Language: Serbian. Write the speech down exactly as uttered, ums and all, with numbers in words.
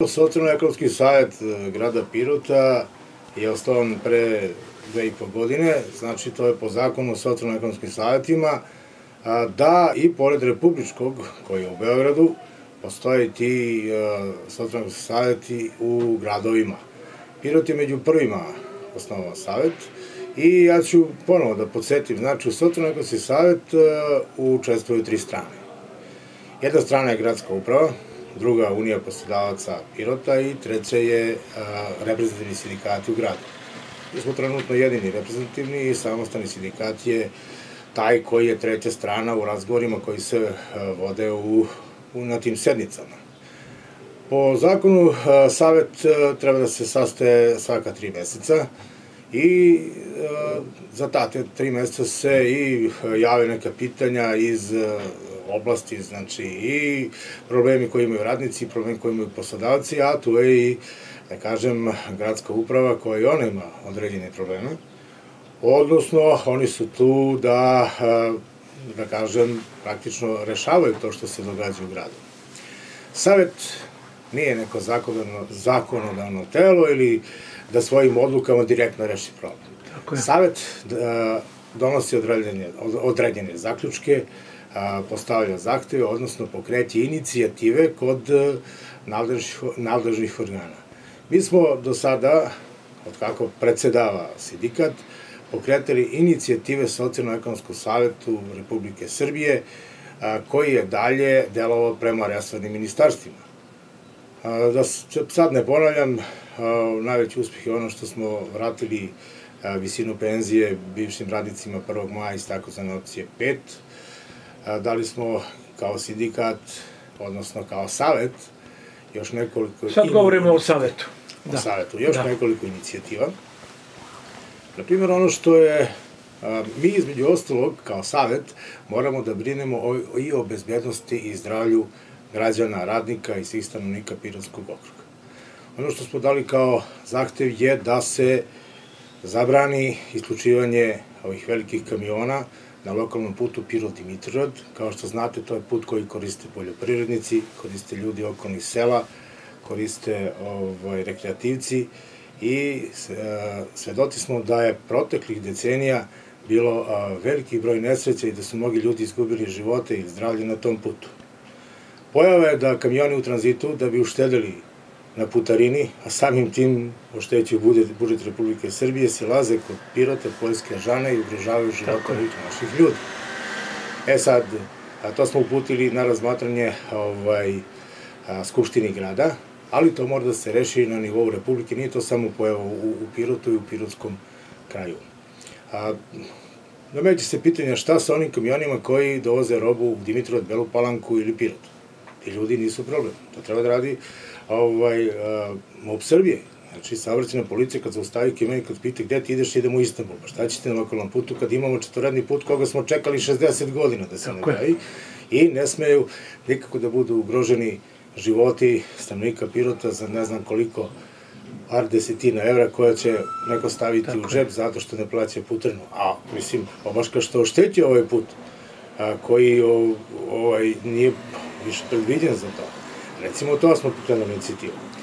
Socijalno-ekonomski savet grada Pirota je osnovan pre dve i po godine, znači to je po zakonu o socijalno-ekonomskim savetima, da i pored republičkog, koji je u Beogradu, postoje ti socijalno-ekonomski saveti u gradovima. Pirot je među prvima osnovao savet i ja ću ponovo da podsjetim, znači u socijalno-ekonomski savet učestvuju tri strane. Jedna strana je gradska uprava, druga Unija poslodavaca Pirota i treća je reprezentativni sindikati u gradu. Mi smo trenutno jedini reprezentativni i samostalni sindikat je taj koji je treća strana u razgovorima koji se vode na tim sednicama. Po zakonu savet treba da se sastaje svaka tri meseca i za ta tri meseca se i jave neka pitanja iz oblasti, znači i problemi koje imaju radnici, problemi koje imaju poslodavci, a tu je i, da kažem, gradska uprava koja i ona ima određene probleme. Odnosno, oni su tu da, da kažem, praktično rešavaju to što se događa u gradu. Savet nije neko zakonodavno telo ili da svojim odlukama direktno reši problem. Savet donosi određene zaključke, postavlja zahteve, odnosno pokreće inicijative kod nadležnih organa. Mi smo do sada, od kako predsedava sindikat, pokretali inicijative Socijalno-ekonomskog savetu Republike Srbije, koji je dalje delovao prema resornim ministarstvima. Da se sad ne ponavljam, najveći uspeh je ono što smo vratili visinu penzije bivšim radnicima prvog maja iz takozvane opcije pet. Dali smo kao sindikat, odnosno kao savet, još nekoliko... Sad govorimo o savetu. O savetu, još nekoliko inicijativa. Na primjer, ono što je, mi između ostalog, kao savet, moramo da brinemo i o bezbednosti i zdravlju građana, radnika i svih stanovnika Pirotskog okruga. Ono što smo dali kao zahtev je da se zabrani isključivanje ovih velikih kamiona na lokalnom putu Pirot-Dimitrovgrad. Kao što znate, to je put koji koriste poljoprivrednici, koriste ljudi okolnih sela, koriste rekreativci i svedoci smo da je proteklih decenija bilo veliki broj nesreća i da su mnogi ljudi izgubili živote i zdravlje na tom putu. Pojava je da kamioni u tranzitu, da bi uštedeli na putarini, a samim tim oštećuju budžet Republike Srbije, silaze kod Pirota, Poljske Žane i ugrožavaju živote naših ljudi. E sad, to smo uputili na razmatranje Skupštini grada, ali to mora da se reši na nivou Republike, nije to samo pojava u Pirotu i u pirotskom kraju. Nameće se pitanja šta sa onim kamionima koji dovoze robu u Dimitrovgrad, Belu Palanku ili Pirot. Ti ljudi nisu problem, to treba da radi MUP Srbije. Znači, saobraćajna policija kad zaustavi kamion i kad pita gde ti ideš, idemo u Istanbul. Pa šta ćete na lokalnom putu kad imamo četvoredni put koga smo čekali šezdeset godina da se ne pravi i ne smeju nikako da budu ugroženi životi stanovnika Pirota za ne znam koliko par desetina evra koja će neko staviti u džep zato što ne plaća putarinu. A, mislim, baš kao što oštetio ovaj put koji nije više predviđen za to. Recimo, to smo pokrenuli inicijativu.